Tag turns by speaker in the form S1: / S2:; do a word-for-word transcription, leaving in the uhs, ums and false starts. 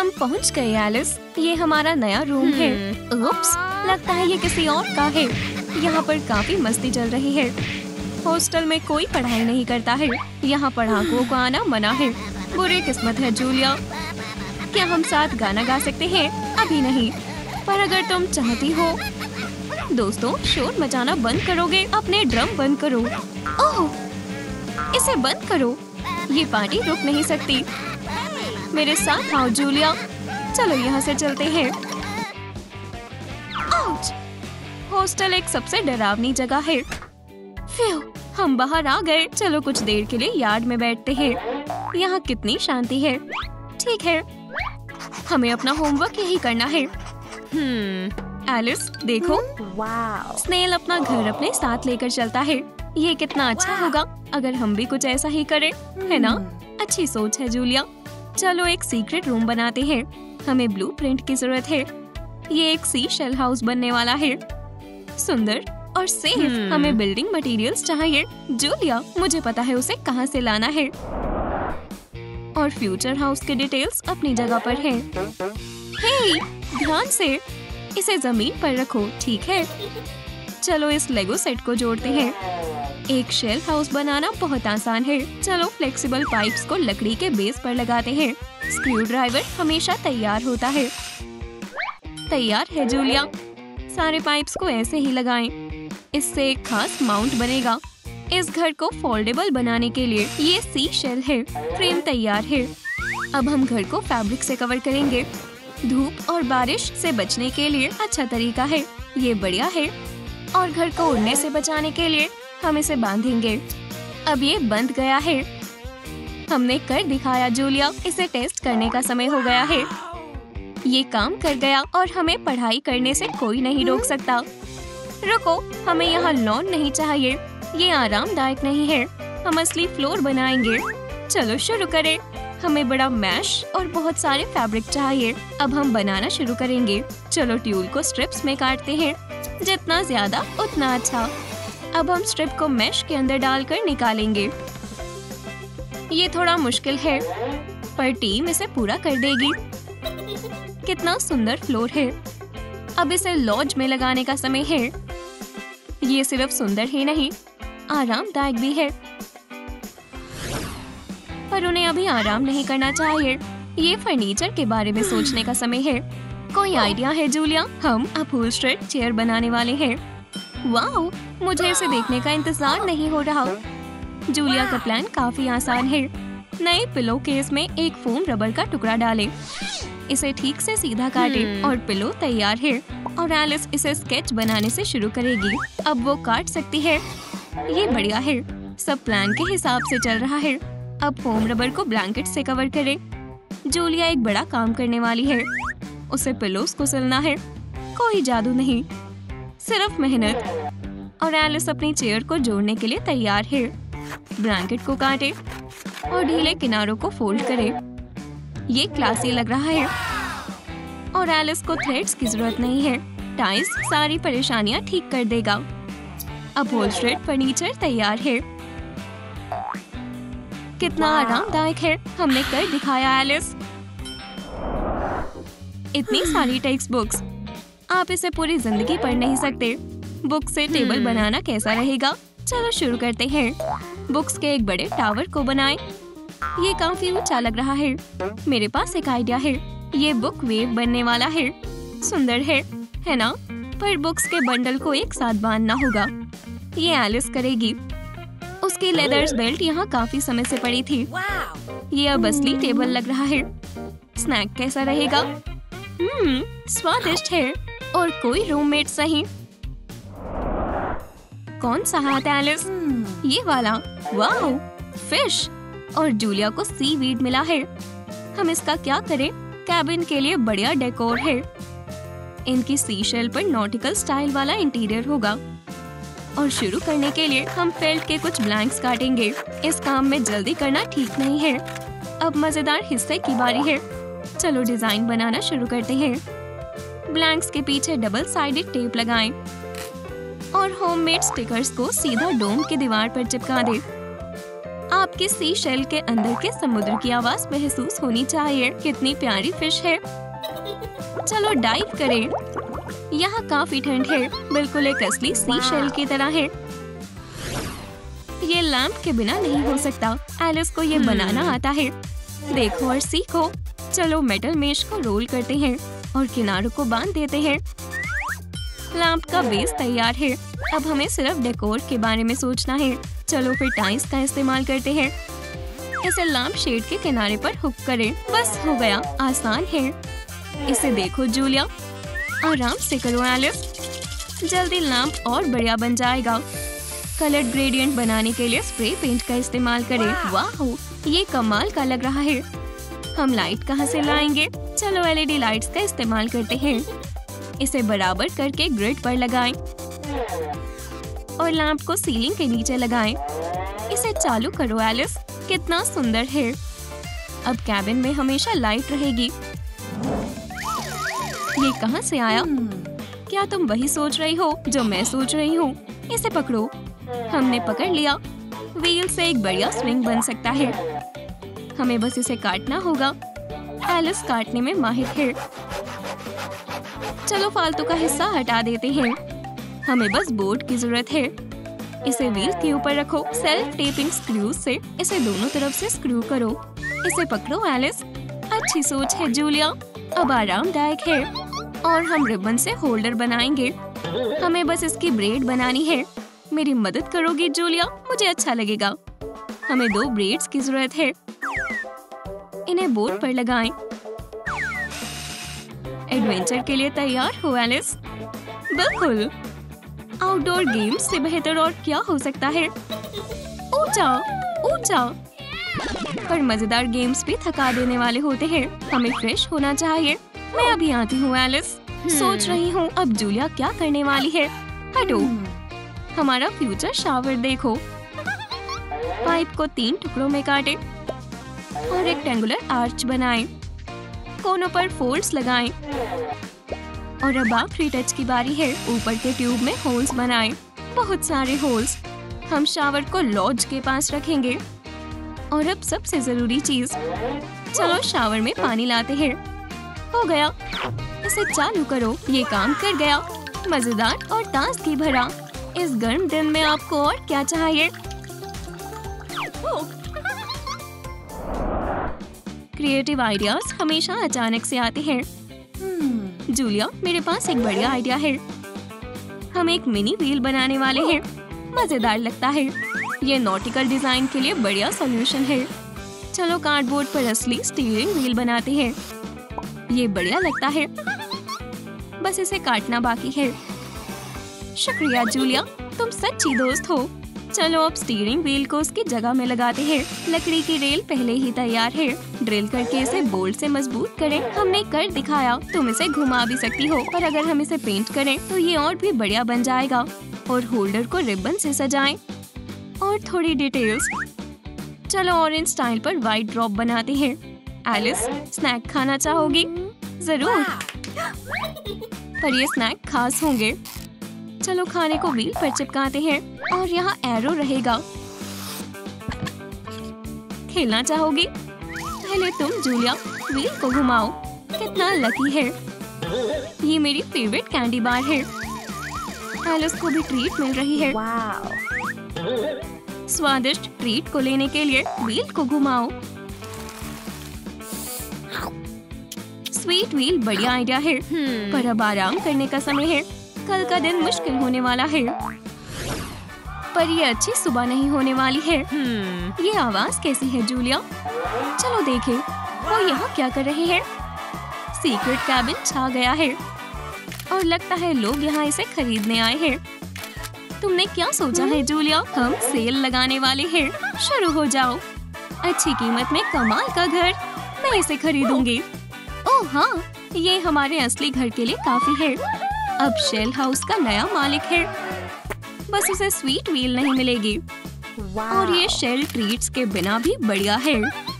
S1: हम पहुंच गए एलिस। ये हमारा नया रूम है। उप्स, लगता है ये किसी और का है। यहाँ पर काफी मस्ती चल रही है। हॉस्टल में कोई पढ़ाई नहीं करता है। यहाँ पढ़ाकुओं को आना मना है। बुरी किस्मत है जूलिया। क्या हम साथ गाना गा सकते हैं? अभी नहीं, पर अगर तुम चाहती हो। दोस्तों, शोर मचाना बंद करोगे? अपने ड्रम बंद करो। ओह, इसे बंद करो। ये पार्टी रुक नहीं सकती। मेरे साथ आओ जूलिया। चलो यहाँ से चलते हैं। आउच! हॉस्टल एक सबसे डरावनी जगह है। फ्यू, हम बाहर आ गए। चलो कुछ देर के लिए यार्ड में बैठते हैं। यहाँ कितनी शांति है। ठीक है, हमें अपना होमवर्क यही करना है। हम्म एलिस, देखो, स्नेल अपना घर अपने साथ लेकर चलता है। ये कितना अच्छा होगा अगर हम भी कुछ ऐसा ही करें, है ना? अच्छी सोच है जूलिया। चलो एक सीक्रेट रूम बनाते हैं। हमें ब्लूप्रिंट की जरूरत है। ये एक सी शेल हाउस बनने वाला है। सुंदर और सेफ। hmm. हमें बिल्डिंग मटेरियल्स चाहिए। जूलिया, मुझे पता है उसे कहाँ से लाना है। और फ्यूचर हाउस के डिटेल्स अपनी जगह पर हैं। हे, ध्यान से इसे जमीन पर रखो, ठीक है? चलो इस लेगो सेट को जोड़ते हैं। एक शेल हाउस बनाना बहुत आसान है। चलो फ्लेक्सिबल पाइप्स को लकड़ी के बेस पर लगाते हैं। स्क्रू ड्राइवर हमेशा तैयार होता है। तैयार है जूलिया। सारे पाइप्स को ऐसे ही लगाएं। इससे एक खास माउंट बनेगा। इस घर को फोल्डेबल बनाने के लिए ये सी शेल है। फ्रेम तैयार है। अब हम घर को फैब्रिक से कवर करेंगे। धूप और बारिश से बचने के लिए अच्छा तरीका है। ये बढ़िया है। और घर को उड़ने से बचाने के लिए हम इसे बांधेंगे। अब ये बंध गया है। हमने कर दिखाया जूलिया। इसे टेस्ट करने का समय हो गया है। ये काम कर गया और हमें पढ़ाई करने से कोई नहीं रोक सकता। रुको, हमें यहाँ लॉन नहीं चाहिए। ये आरामदायक नहीं है। हम असली फ्लोर बनाएंगे। चलो शुरू करें। हमें बड़ा मैश और बहुत सारे फैब्रिक चाहिए। अब हम बनाना शुरू करेंगे। चलो ट्यूल को स्ट्रिप्स में काटते हैं। जितना ज्यादा उतना अच्छा। अब हम स्ट्रिप को मैश के अंदर डालकर निकालेंगे। ये थोड़ा मुश्किल है, पर टीम इसे पूरा कर देगी। कितना सुंदर फ्लोर है। अब इसे लॉज में लगाने का समय है। ये सिर्फ सुंदर ही नहीं, आरामदायक भी है। पर उन्हें अभी आराम नहीं करना चाहिए। ये फर्नीचर के बारे में सोचने का समय है। कोई आइडिया है जूलिया? हम अपहोल्स्टर्ड चेयर बनाने वाले हैं। वाओ, मुझे इसे देखने का इंतजार नहीं हो रहा। जूलिया का प्लान काफी आसान है। नए पिलो केस में एक फोम रबर का टुकड़ा डालें। इसे ठीक से सीधा काटें और पिलो तैयार है। और एलिस इसे स्केच बनाने से शुरू करेगी। अब वो काट सकती है। ये बढ़िया है। सब प्लान के हिसाब से चल रहा है। अब फोम रबर को ब्लैंकेट से कवर करें। जूलिया एक बड़ा काम करने वाली है। उसे पिलोस को सिलना है। कोई जादू नहीं, सिर्फ मेहनत। और एलिस अपनी चेयर को जोड़ने के लिए तैयार है। ब्लैंकेट को काटे और ढीले किनारों को फोल्ड करें। ये क्लासी लग रहा है। और एलिस को थ्रेड्स की जरूरत नहीं है। टाइल्स सारी परेशानियां ठीक कर देगा। अपहोल्स्टर्ड फर्नीचर तैयार है। कितना आरामदायक है। हमने कर दिखाया एलिस। इतनी सारी टेक्स्ट बुक्स, आप इसे पूरी जिंदगी पढ़ नहीं सकते। बुक से टेबल बनाना कैसा रहेगा? चलो शुरू करते हैं। बुक्स के एक बड़े टावर को बनाएं। ये काफी ऊंचा लग रहा है। मेरे पास एक आइडिया है। ये बुक वेव बनने वाला है। सुंदर है, है ना? पर बुक्स के बंडल को एक साथ बांधना होगा। ये एलिस करेगी। उसकी लेदर्स बेल्ट यहाँ काफी समय से पड़ी थी। ये अब असली टेबल लग रहा है। स्नैक कैसा रहेगा? हम्म, स्वादिष्ट है। और कोई रूममेट सही। कौन सा हाथ एलिस? ये वाला। Wow, fish. और जूलिया को सी वीड मिला है। हम इसका क्या करें? कैबिन के लिए बढ़िया डेकोर है। इनकी सी शेल पर नॉटिकल स्टाइल वाला इंटीरियर होगा। और शुरू करने के लिए हम फेल्ट के कुछ ब्लैंक्स काटेंगे। इस काम में जल्दी करना ठीक नहीं है। अब मजेदार हिस्से की बारी है। चलो डिजाइन बनाना शुरू करते हैं। ब्लैंक्स के पीछे डबल साइडेड टेप लगाएं और होममेड स्टिकर्स को सीधा डोम की दीवार पर चिपका दें। आप कि सी शेल के अंदर के समुद्र की आवाज महसूस होनी चाहिए। कितनी प्यारी फिश है। चलो डाइव करें। यहाँ काफी ठंड है, बिल्कुल एक असली सी शेल की तरह है। ये लैंप के बिना नहीं हो सकता। एलिस को ये बनाना आता है। देखो और सीखो। चलो मेटल मेश को रोल करते हैं और किनारों को बांध देते हैं। लैंप का बेस तैयार है। अब हमें सिर्फ डेकोर के बारे में सोचना है। चलो फिर टाइल्स का इस्तेमाल करते हैं। इसे लैंप शेड के किनारे पर हुक करें। बस हो गया, आसान है। इसे देखो जूलिया, आराम से करो एलिस। जल्दी लैंप और बढ़िया बन जाएगा। कलर ग्रेडियंट बनाने के लिए स्प्रे पेंट का इस्तेमाल करें। वाह, ये कमाल का लग रहा है। हम लाइट कहाँ से लाएंगे? चलो एलईडी लाइट्स का इस्तेमाल करते हैं। इसे बराबर करके ग्रिड पर लगाएं और लैंप को सीलिंग के नीचे लगाएं। इसे चालू करो एलिस। कितना सुंदर है। अब कैबिन में हमेशा लाइट रहेगी। ये कहाँ से आया? क्या तुम वही सोच रही हो जो मैं सोच रही हूँ? इसे पकड़ो। हमने पकड़ लिया। व्हील से एक बढ़िया स्विंग बन सकता है। हमें बस इसे काटना होगा। एलिस काटने में माहिर है। चलो फालतू का हिस्सा हटा देते हैं। हमें बस बोर्ड की जरूरत है। इसे व्हील के ऊपर रखो। सेल्फ टेपिंग स्क्रूज से इसे दोनों तरफ से स्क्रू करो। इसे पकड़ो एलिस। अच्छी सोच है जूलिया। अब आरामदायक है। और हम रिबन से होल्डर बनाएंगे। हमें बस इसकी ब्रेड बनानी है। मेरी मदद करोगी जूलिया? मुझे अच्छा लगेगा। हमें दो ब्रेड्स की जरूरत है। इन्हें बोर्ड पर लगाएं। एडवेंचर के लिए तैयार हो एलिस? बिल्कुल। आउटडोर गेम्स से बेहतर और क्या हो सकता है? ऊंचा, ऊंचा। पर मजेदार गेम्स भी थका देने वाले होते हैं। हमें फ्रेश होना चाहिए। मैं अभी आती हूँ एलिस। सोच रही हूँ अब जूलिया क्या करने वाली है। हटो। हमारा फ्यूचर शावर देखो। पाइप को तीन टुकड़ों में काटें और रेक्टेंगुलर आर्च बनाएं। कोनों पर फोल्ड्स लगाएं। और अब आखिरी टच की बारी है। ऊपर के ट्यूब में होल्स बनाएं। बहुत सारे होल्स। हम शावर को लॉज के पास रखेंगे। और अब सबसे जरूरी चीज, चलो शावर में पानी लाते हैं। हो गया। इसे चालू करो। ये काम कर गया। मजेदार और ताजगी भरा। इस गर्म दिन में आपको और क्या चाहिए? क्रिएटिव आइडियाज हमेशा अचानक से आते हैं। जूलिया, मेरे पास एक बढ़िया आइडिया है। हम एक मिनी व्हील बनाने वाले हैं। मजेदार लगता है। ये नॉटिकल डिजाइन के लिए बढ़िया सॉल्यूशन है। चलो कार्डबोर्ड पर असली स्टीयरिंग व्हील बनाते हैं। ये बढ़िया लगता है। बस इसे काटना बाकी है। शुक्रिया जूलिया, तुम सच्ची दोस्त हो। चलो अब स्टीयरिंग व्हील को उसकी जगह में लगाते हैं। लकड़ी की रेल पहले ही तैयार है। ड्रिल करके इसे बोल्ट से मजबूत करें। हमने कर दिखाया। तुम इसे घुमा भी सकती हो। और अगर हम इसे पेंट करें तो ये और भी बढ़िया बन जाएगा। और होल्डर को रिबन से सजाएं। और थोड़ी डिटेल्स। चलो ऑरेंज स्टाइल पर व्हाइट ड्रॉप बनाते हैं। एलिस, स्नैक खाना चाहोगी? जरूर। पर ये स्नैक खास होंगे। चलो खाने को व्हील पर चिपकाते हैं। और यहाँ एरो रहेगा। खेलना चाहोगी? पहले तुम जूलिया, व्हील को घुमाओ। कितना लकी है। ये मेरी फेवरेट कैंडी बार है। एलिस को भी ट्रीट मिल रही है। स्वादिष्ट ट्रीट को लेने के लिए व्हील को घुमाओ। स्वीट व्हील बढ़िया आइडिया है। पर अब आराम करने का समय है। कल का दिन मुश्किल होने वाला है। पर ये अच्छी सुबह नहीं होने वाली है। ये आवाज कैसी है जूलिया? चलो देखें। वो यहाँ क्या कर रहे हैं? सीक्रेट कैबिन छा गया है। और लगता है लोग यहाँ इसे खरीदने आए हैं। तुमने क्या सोचा है जूलिया? हम सेल लगाने वाले हैं। शुरू हो जाओ। अच्छी कीमत में कमाल का घर। मैं इसे खरीदूंगी। ओह हाँ, ये हमारे असली घर के लिए काफी है। अब शेल हाउस का नया मालिक है। बस उसे स्वीट व्हील नहीं मिलेगी। और ये शेल ट्रीट्स के बिना भी बढ़िया है।